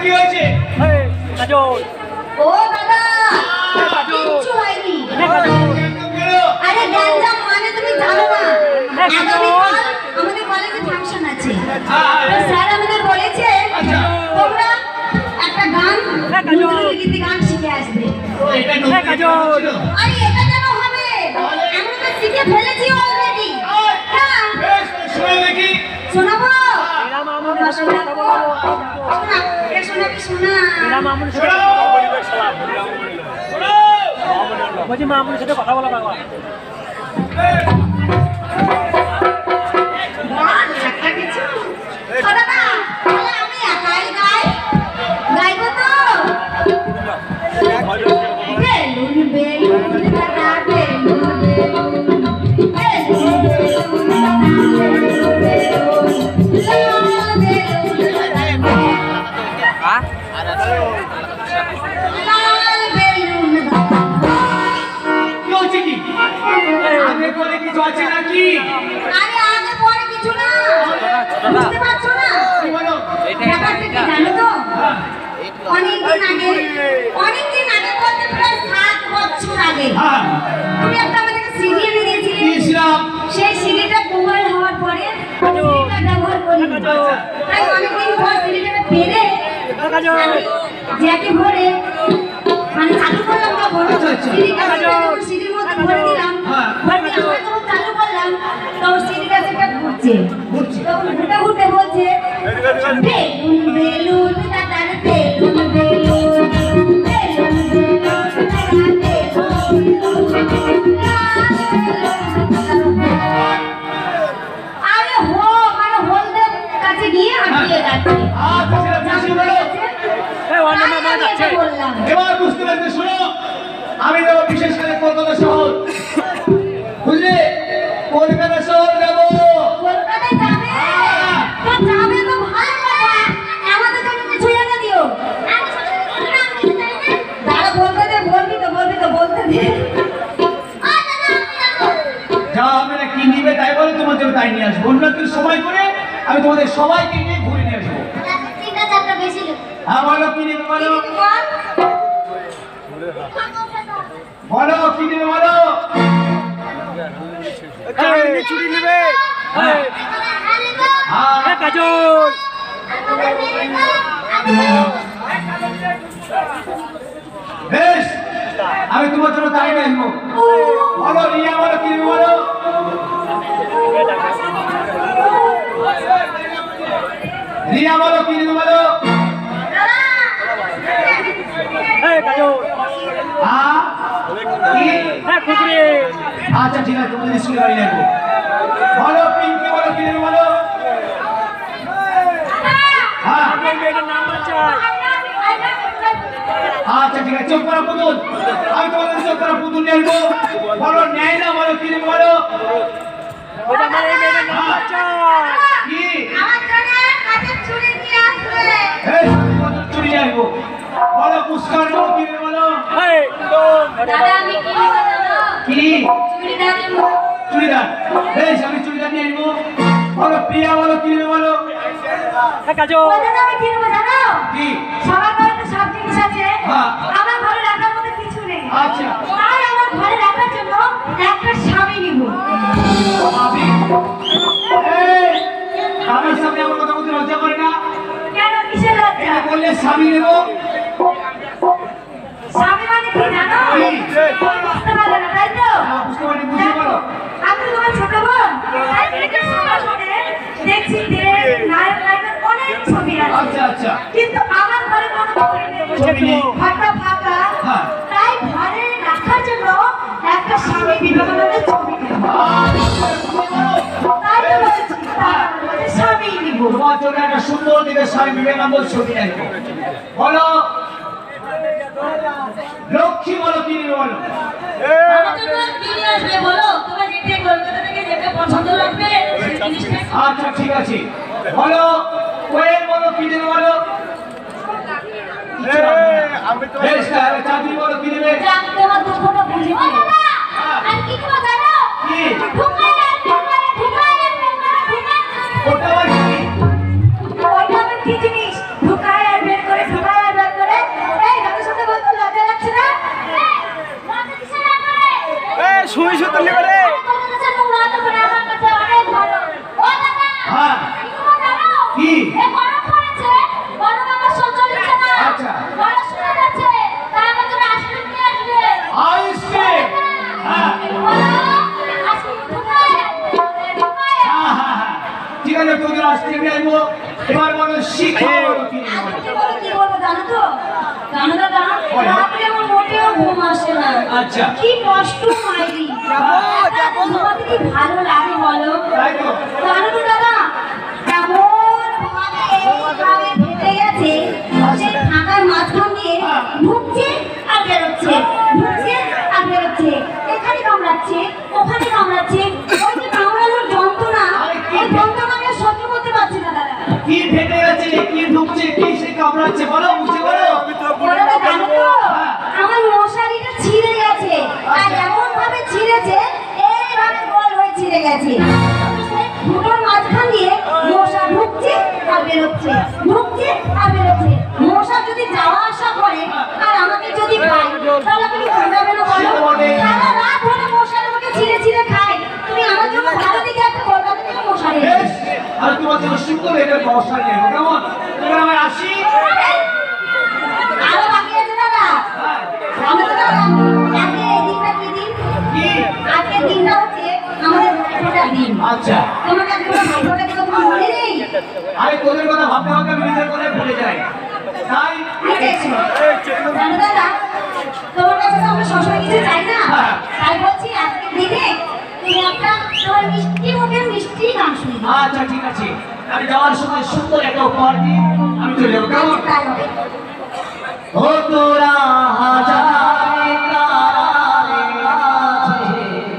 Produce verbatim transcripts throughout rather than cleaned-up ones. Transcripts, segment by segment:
কি হয়েছে? কাজল ও দাদা কিচ্ছু হয়নি। আরে গ্যাঞ্জাম মানে তুমি জানো না, আগামীকাল আমাদের কলেজে ফাংশন আছে। তো স্যার আমাদের বলেছে তোমরা একটা গান নজরুল গীতি গান শিখে আসবে। কাজল আরে এটা কেন হবে, আমরা তো শিখে ফেলেছি অলরেডি। হ্যাঁ বেশ শোনা দেখি। শোনাবো? এরা মামুনি সাথে কথা বলবো। শোনা এ শোনাবি শোনা। এরা মামুনি সাথে শোনো শোনো বলছি মামুনির সাথে কথা বলা বাবা। গান একটা কিছু ও দাদা তাহলে আমি একাই গাই গাইবো তো। বেলুন বেলুন দাদা বেলুন বেলুন বেলুন বেলুন লাল বেলুন দাদা। কি হচ্ছে কি? আগে করে কিছু আছে নাকি? আরে আগে পরে কিছু না, বুঝতে পারছো না? কি বলো? ব্যাপারটা কি জানো তো? অনেকদিন আগে অনেকদিন আগে বলতে প্রায় সাত বছর আগে হ্যাঁ তুমি একটা আমাদেরকে সিডি এনে দিয়েছিলে। দিয়েছিলাম। সেই সিডিটা মোবাইল হওয়ার পরে সিডিটা ব্যবহার করি। তাই অনেকদিন পর সিডিটা পেরে আমি জ্যাকে ভরে মানে চালু করলাম, তখন সিডিটা সিডির মধ্যে ভরে দিলাম। ভরে দিয়ে আমরা যখন চালু করলাম তখন সিডিটা সেটা ঘুরছে। তখন ঘুরতে ঘুরতে বলছে বেলুন বেলুন দাদার বেলুন বেলুন বেলুন বেলুন দাদার বেলুন। আরে হো মানে হলদের কাছে গিয়ে আটকে গেছে। আচ্ছা সেটা বেশি বলো। এই ওয়ান্ডা মামা যাচ্ছে। বললাম এবার বুঝতে পারবে। শোনো আমি যাবো বিশেষ করে কলকাতা শহর, বুঝলে? কলকাতা শহর যাবো। কলকাতায় যাবে? তো যাবে তো ভালো কথা, আমাদের জন্য কিছু এনে দিও। দাঁড়া বলতে দে, বলবি তো বলবি তো বলতে দে। যা হবে না কি নিবে তাই বলে তোমার জন্য তাই নিয়ে আসবো। অন্য একদিন সময় করে আমি তোমাদের সবাইকে নিয়ে ঘুরে নিয়ে আসবো। তিনটা চারটা বেশি লোক। হ্যাঁ বলো কি নেবে বলো, বলো কি নেবে বলো। চুরি নেবে। হ্যাঁ হ্যাঁ কাজল বেশ আমি তোমার জন্য তাই নিয়ে আসবো। বলো রিয়া বলো কি নেবে বলো। রিয়া বলো কি নেবে বলো। হ্যাঁ কাজল হ্যাঁ কি? হ্যাঁ কুকুরে আচ্ছা ঠিক আছে তোমাদের স্কুলে গাড়ি নেবো। বলো পিঙ্কি বলো কি নেবে বলো। হ্যাঁ মেয়েটার নাম্বার চাই। আচ্ছা ঠিক আছে চোখ করা পুতুল, আমি তোমাদের চোখ করা পুতুল নিয়ে আসবো। বলো ন্যায় না বলো কি নেবে বলো। ওটা আমার এই মেয়েটার নাম্বার চাই। কি? আমার জন্য কাঠের ছুরি নিয়ে আসবে। এই পুতুল চুরি নিয়ে আসবো। বলো পুষ্কার বলো কি নেবে বলো। এই লোন দাদা আমি কি নেব জানো? কি? চুড়িদার নেব। চুড়িদার। বেশ আমি চুড়িদার নিয়ে আসবো। বলো প্রিয়া বলো কি নেবে বলো। হ্যাঁ কাজল ও দাদা আমি কি নেব জানো? কি? সবার ঘরে তো সব জিনিস আছে, হ্যাঁ। আমার ঘরে রাখার মতো কিছু নেই। আচ্ছা। তাই আমার ঘরে রাখার জন্য একটা স্বামী নিব। আমি এই আমার সামনে আমার কথা বলতে লজ্জা করে না? কেন কিসের লজ্জা? এটা বললে স্বামী নেবো। স্বামী মানে কি জানো? কি? বুঝতে পারলে না তাই তো? হ্যাঁ, বুঝতে পারি বুঝতে পারো। আমি তোমার ছোট বোন, তাই থেকে সবার ঘরে দেখছি দেব, নায়ক নায়িকার অনেক ছবি আছে। আচ্ছা আচ্ছা কিন্তু আমার ঘরে কোনো ছবি নেই। ছবি নেই। ঘরটা ফাঁকা। হ্যাঁ। তাই ঘরে রাখার জন্য একটা স্বামী বিবেকানন্দের ছবি নেব। তাই তো বলছি, তার মধ্যে স্বামী নিব। তোমার জন্য একটা সুন্দর দিকে স্বামী বিবেকানন্দ ছবি নেবো। বলো লক্ষ্মী বলো কি নেবে বলো। আমার জন্য কি নিয়ে আসবে বলো? তোমার যেটা কলকাতা থেকে যেটা পছন্দ লাগবে সেই জিনিসটা। আচ্ছা ঠিক আছে বলো কোয়েল বলো কি নেবে বলো। বেশ তাহলে চাকরি বলো কি নেবে। আমি তোমার দুঃখটা বুঝি। ও দাদা, আর কি নেব জানো? কি? ঢুকায় আর ঢুকায়, ঢুকায় আর ঢুকায়, ঢুকায়। ওটা আবার কি? ওইটা আবার কি জিনিস? ঢুকায় আর বের করে এবার বলো শিখা বলো কি বলো? আজকে বলো কি বলবো জানো তো? জানো দাদা, রাত্রে আমার মোটেও ঘুম আসে না। আচ্ছা। কি কষ্ট মাইরি। যাবো ঘুমাতে কি ভালো লাগে বলো? তাই তো? জানো তো দাদা, এমন ভাবে এইভাবে ফেটে গেছে, সেই ফাঁকার মাঝখান দিয়ে ঢুকছে আর বেরোচ্ছে, ঢুকছে আর বেরোচ্ছে। এখানে কামড়াচ্ছে, ওখানে কামড়াচ্ছে। ওই যে কামড়ানোর যন্ত্রণা, ওই যন্ত্রণা আমি আর সহ্য করতে পারছি না দাদা। কি ফেটে গেছে, কি ঢুকছে, কি সে কামড়াচ্ছে বলো, বুঝে বলো। বলো তো, জানো তো, আমার মশারিটা ছিঁড়ে গেছে, আর এমন ভাবে ছিঁড়েছে, এইভাবে গোল হয়ে ছিঁড়ে গেছে। দুটোর মাঝখান দিয়ে মশা ঢুকছে আর বেরোচ্ছে, ঢুকছে আর বেরোচ্ছে। মশা যদি যাওয়া আসা করে আর আমাকে যদি পায়, তাহলে তুমি ঘুমাবে না বলো? সারা রাত ধরে মশার আমাকে ছিঁড়ে ছিঁড়ে খায়। তুমি আমার জন্য ভালো দিকে একটা কলকাতা থেকে মশারি বেশ, আর তোমার জন্য সুন্দর এটা মশা নেই কেমন? এবার আমি আসি। আরো বাকি আছে দাদা। আমি তো দাদা, আজকে এই দিনটা কি দিন? কি? আজকের দিনটা হচ্ছে আমাদের ভাইফোঁটার দিন। আচ্ছা। তোমার কাছে কোনো ভাইফোঁটা কি তোমার মনে নেই? আরে তোদের কথা ভাবতে ভাবতে আমি নিজের কথা ভুলে যাই। তাই জানো দাদা, তোমার কাছে তো আমরা সবসময় কিছু চাই না। হ্যাঁ। তাই বলছি আজকের দিনে তুমি একটা তোমার মিষ্টি মুখের মিষ্টি গান শুনবে। আচ্ছা ঠিক আছে, আমি যাওয়ার সময় সুন্দর একটা উপহার দিয়ে আমি চলে যাবো কেমন? তাই হবে। ও তোরা হাজারে তারারে আছে,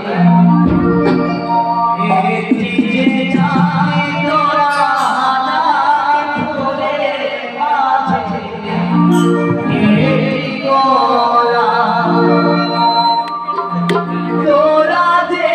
একটি যে চাই তোরা হাজার ফুলের মাঝে, এই গোলা তোরা যে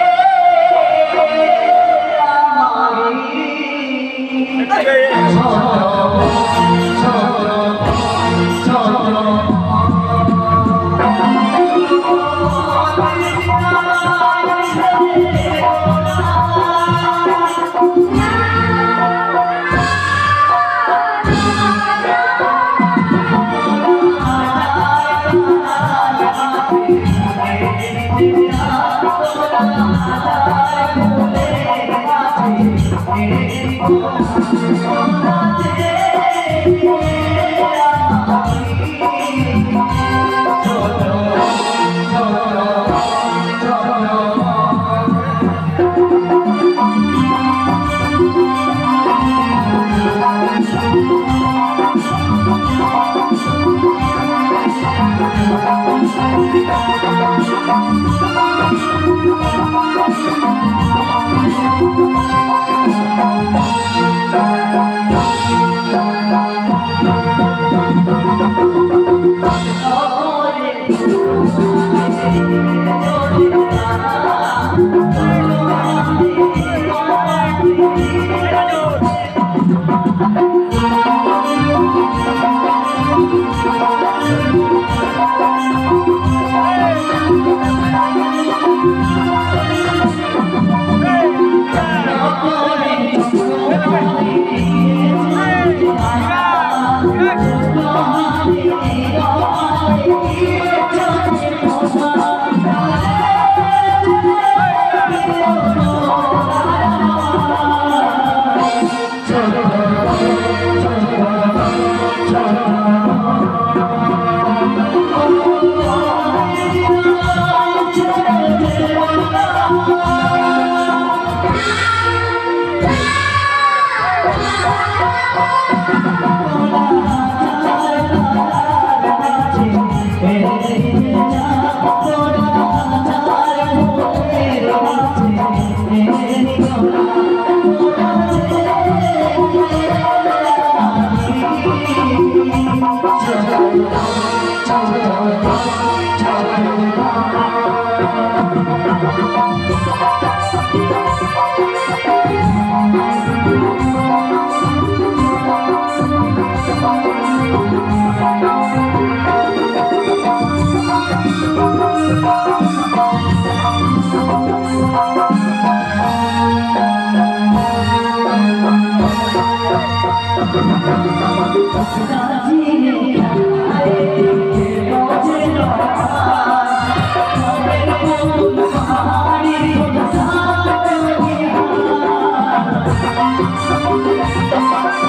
Thank you.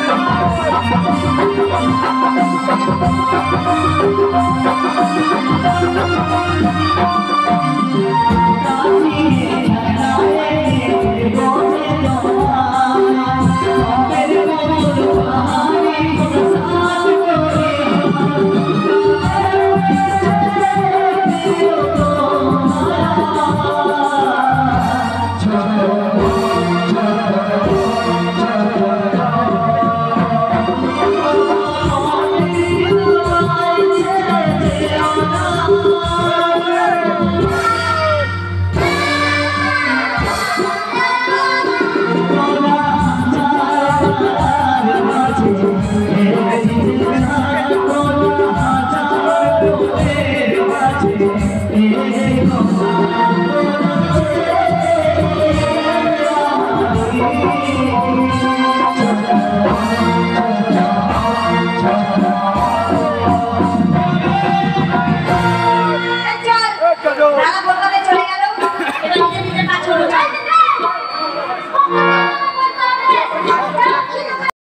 ও